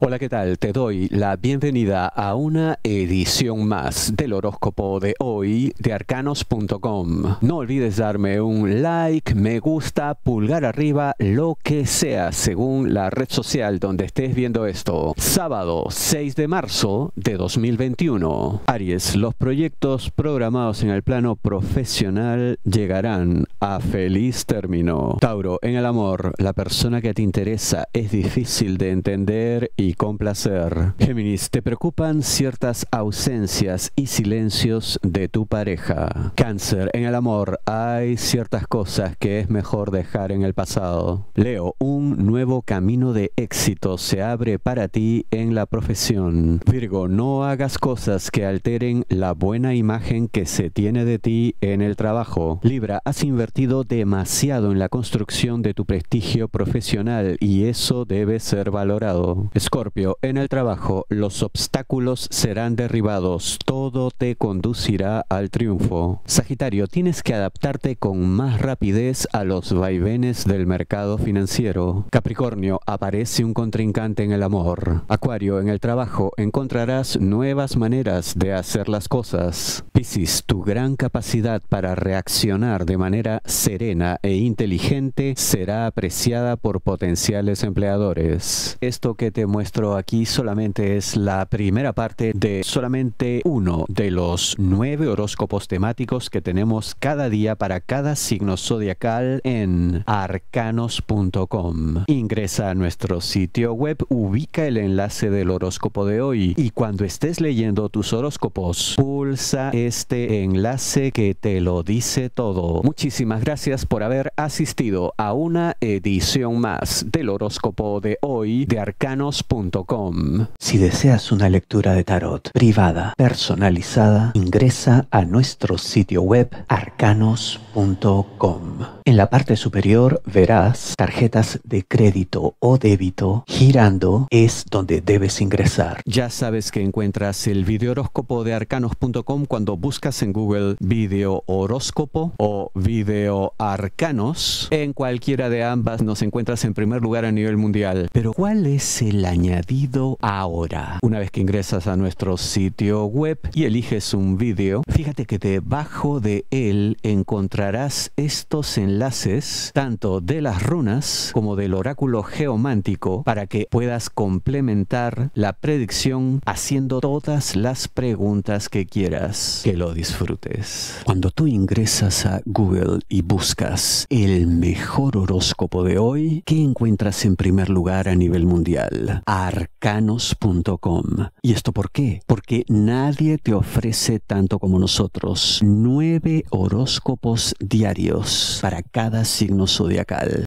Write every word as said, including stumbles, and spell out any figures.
Hola, ¿qué tal? Te doy la bienvenida a una edición más del horóscopo de hoy de arcanos punto com. No olvides darme un like, me gusta, pulgar arriba, lo que sea, según la red social donde estés viendo esto. Sábado seis de marzo de dos mil veintiuno. Aries, los proyectos programados en el plano profesional llegarán a feliz término. Tauro, en el amor, la persona que te interesa es difícil de entender y complacer. Géminis, te preocupan ciertas ausencias y silencios de tu pareja. Cáncer, en el amor hay ciertas cosas que es mejor dejar en el pasado. Leo, un nuevo camino de éxito se abre para ti en la profesión. Virgo, no hagas cosas que alteren la buena imagen que se tiene de ti en el trabajo. Libra, has invertido demasiado en la construcción de tu prestigio profesional y eso debe ser valorado. Escorpio, en el trabajo los obstáculos serán derribados, todo te conducirá al triunfo. Sagitario, tienes que adaptarte con más rapidez a los vaivenes del mercado financiero. Capricornio, aparece un contrincante en el amor. Acuario, en el trabajo encontrarás nuevas maneras de hacer las cosas. Piscis, tu gran capacidad para reaccionar de manera serena e inteligente será apreciada por potenciales empleadores. Esto que te muestro aquí solamente es la primera parte de solamente uno de los nueve horóscopos temáticos que tenemos cada día para cada signo zodiacal en arcanos punto com. Ingresa a nuestro sitio web, ubica el enlace del horóscopo de hoy y cuando estés leyendo tus horóscopos, pulsa este enlace que te lo dice todo. Muchísimas gracias por haber asistido a una edición más del horóscopo de hoy de arcanos punto com. Si deseas una lectura de tarot privada, personalizada, ingresa a nuestro sitio web arcanos punto com. En la parte superior verás tarjetas de crédito o débito girando, es donde debes ingresar. Ya sabes que encuentras el video horóscopo de arcanos punto com cuando buscas en Google video horóscopo o video arcanos. En cualquiera de ambas nos encuentras en primer lugar a nivel mundial. Pero ¿cuál es el añadido ahora? Una vez que ingresas a nuestro sitio web y eliges un vídeo, fíjate que debajo de él encontrarás estos enlaces tanto de las runas como del oráculo geomántico para que puedas complementar la predicción haciendo todas las preguntas que quieras. Que lo disfrutes. Cuando tú ingresas a Google y buscas el mejor horóscopo de hoy, ¿qué encuentras en primer lugar a nivel mundial? arcanos punto com. ¿Y esto por qué? Porque nadie te ofrece tanto como nosotros. Nueve horóscopos diarios para cada signo zodiacal.